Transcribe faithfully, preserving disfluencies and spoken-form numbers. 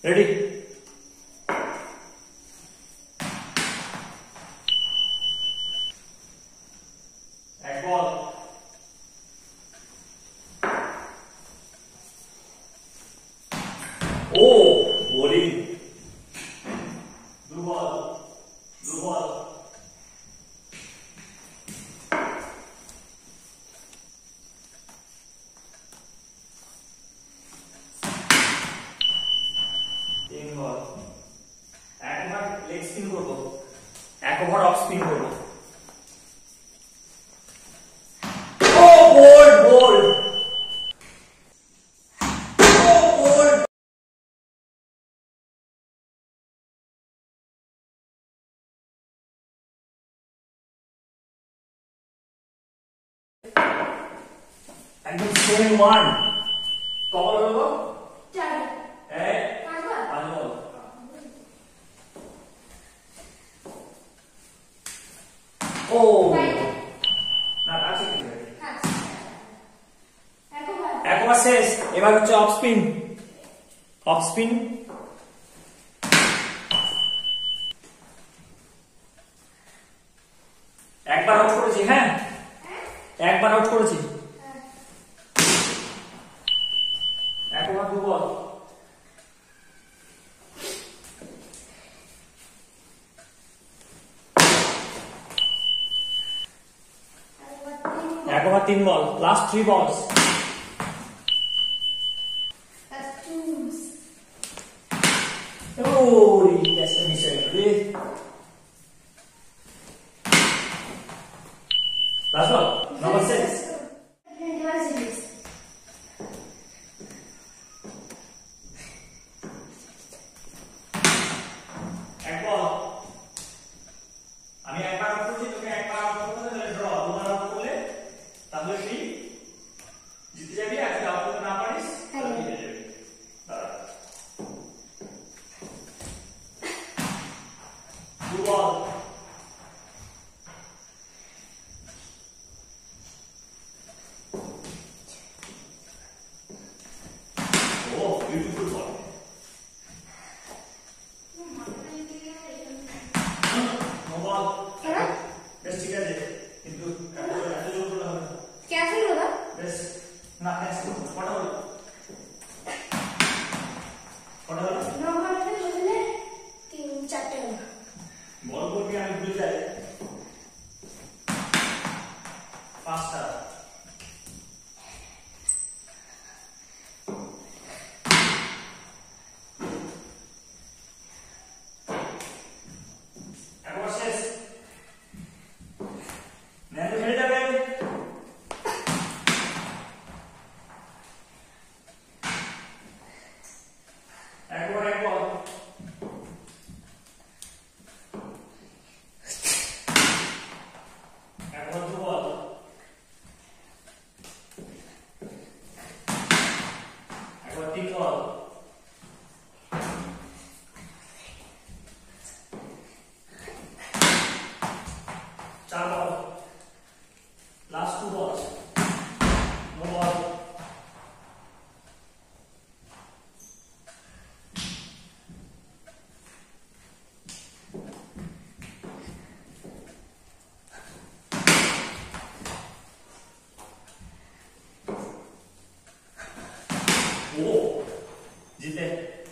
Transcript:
Ready एक ball ओ bowling दो बॉल दो बॉल तीन बॉल एक ओवर लेग स्पिन करबो एक ओवर ऑफ स्पिन करबो ओ बोल्ड बोल्ड ओ बोल्ड एकदम सेम वन कवर होगा चार ए पांच बार पांच बॉल ओ না আছে কি এক ওভার শেষ এবার হচ্ছে অফ স্পিন অফ স্পিন একবার আউট করেছি হ্যাঁ একবার আউট করেছি এক ওভার দু বল এক ওভার তিন ball last three balls Oh, that's a mistake. Last one, number six. এক বল আমি একবার আউট করছি তোকে একবার আউট করতে হবে তাহলে ড্র দুবার আউট করলে তাহলে তুই জিতে যাবি আর যদি আউট করতে না পারিস তাহলে জিতে যাবি দাঁড়া দু বল ও বিউটিফুল বল নো বল বেশ ঠিক আছে কিন্তু এত এত জোর করলে হবে না कैंसिल होगा বেশ না ক্যান্সেল কটা হলো কটা হলো नौ घंटे बदले तीन चारटे होगा বল করবি আমি ভুলে যাই পাঁচটা একবার শেষ নেন খেলে যাবে একবার এক বল একবার দু বল একবার তিন বল চার ball last two balls no ball 오, जीते